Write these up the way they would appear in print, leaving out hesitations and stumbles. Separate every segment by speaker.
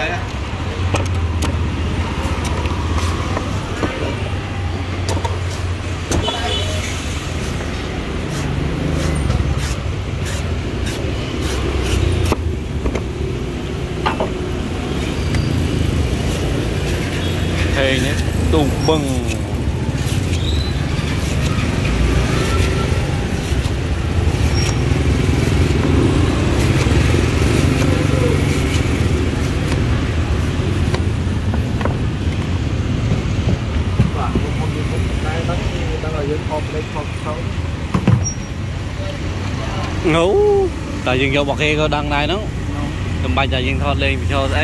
Speaker 1: đấy.
Speaker 2: Thề nhé, tùng bừng.
Speaker 1: Ngủ tại dừng vô bọc kia có đăng này nó tầm bay chạy dừng thon lên cho đấy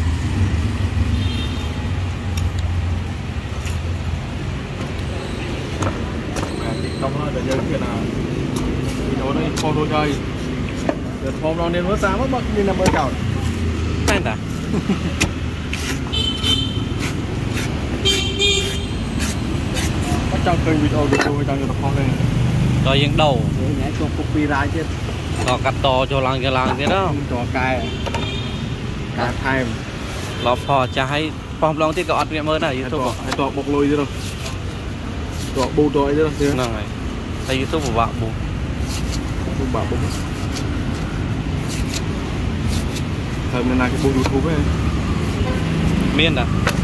Speaker 2: Không thôi để chơi chuyện nào thì nó đây phong thôi chơi được phong nó nên nó sáng mất mất như là mới chào
Speaker 1: tan ta
Speaker 2: bắt trong kênh video được tôi trong cho phong này
Speaker 1: rồi dừng đầu
Speaker 2: nhảy cho copyright chứ
Speaker 1: có cắt to cho lăng thế đó
Speaker 2: cho cài time
Speaker 1: lọp phò cha hay phong long thì có ăn miệng mới này YouTube
Speaker 2: hay to bọc lôi chứ đâu to bù trội chứ đâu
Speaker 1: này thấy YouTube của bạn bù
Speaker 2: bảo bù thời này cái bù YouTube ấy
Speaker 1: miên à